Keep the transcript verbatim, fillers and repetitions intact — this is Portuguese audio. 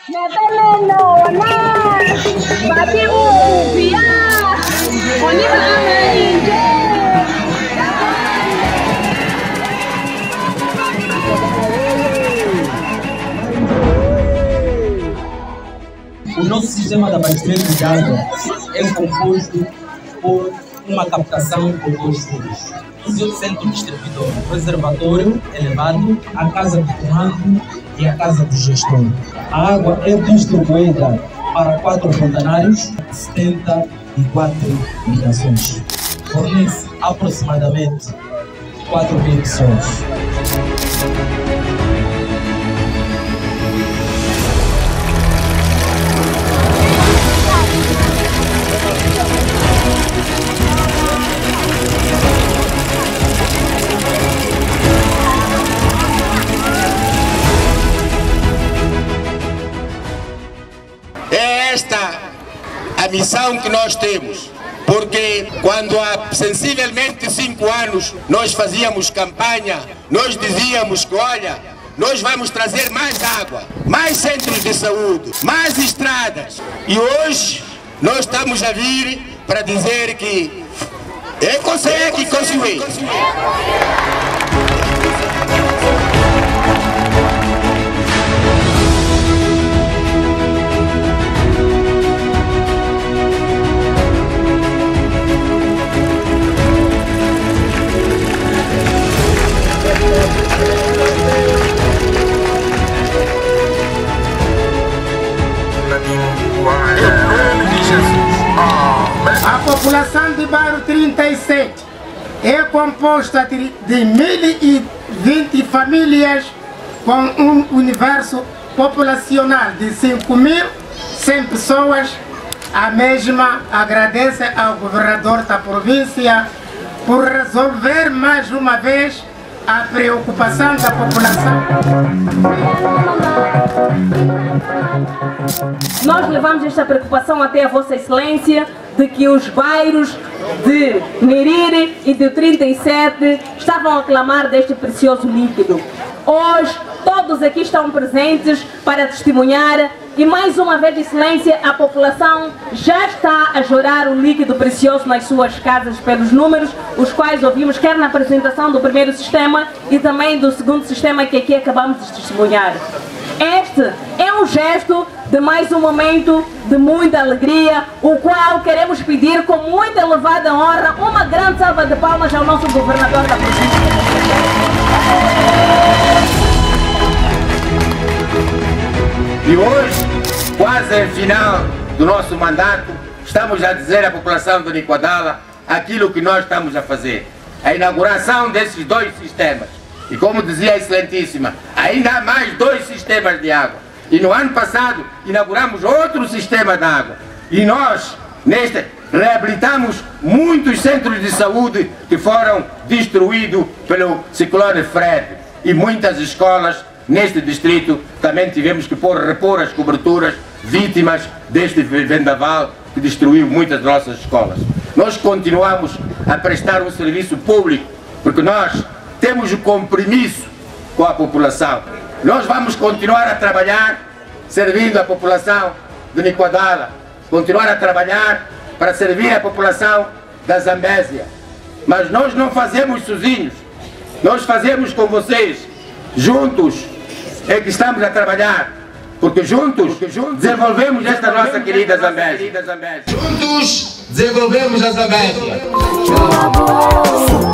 O nosso sistema de abastecimento de água é composto por uma captação por dois furos. O centro distribuidor, o reservatório elevado, a casa de comando e a casa de gestor. A água é distribuída para quatro fontanários, setenta e quatro ligações. Fornece aproximadamente quatro mil pessoas. É esta a missão que nós temos, porque quando há sensivelmente cinco anos nós fazíamos campanha, nós dizíamos que olha, nós vamos trazer mais água, mais centros de saúde, mais estradas, e hoje nós estamos a vir para dizer que é consegue construir. A população de bairro trinta e sete é composta de, de mil e vinte famílias com um universo populacional de cinco mil cem pessoas. A mesma agradece ao governador da província por resolver mais uma vez a preocupação da população. Nós levamos esta preocupação até a Vossa Excelência de que os bairros de Meriri e de trinta e sete estavam a clamar deste precioso líquido. Hoje todos aqui estão presentes para testemunhar e mais uma vez, Excelência, a população já está a jorrar o líquido precioso nas suas casas pelos números, os quais ouvimos quer na apresentação do primeiro sistema e também do segundo sistema que aqui acabamos de testemunhar. Este é um gesto de mais um momento de muita alegria, o qual queremos pedir com muita elevada honra uma grande salva de palmas ao nosso governador da província. E hoje, quase no final do nosso mandato, estamos a dizer à população de Niquadala aquilo que nós estamos a fazer. A inauguração desses dois sistemas. E como dizia a Excelentíssima, ainda há mais dois sistemas de água. E no ano passado inauguramos outro sistema de água. E nós, neste, reabilitamos muitos centros de saúde que foram destruídos pelo ciclone Fred. E muitas escolas neste distrito também tivemos que pôr, repor as coberturas, vítimas deste vendaval que destruiu muitas das nossas escolas. Nós continuamos a prestar um serviço público, porque nós temos o compromisso com a população. Nós vamos continuar a trabalhar servindo a população de Niquadala, continuar a trabalhar para servir a população da Zambésia. Mas nós não fazemos sozinhos, nós fazemos com vocês, juntos é que estamos a trabalhar, porque juntos, porque juntos desenvolvemos esta nossa querida Zambésia. Juntos desenvolvemos a Zambésia.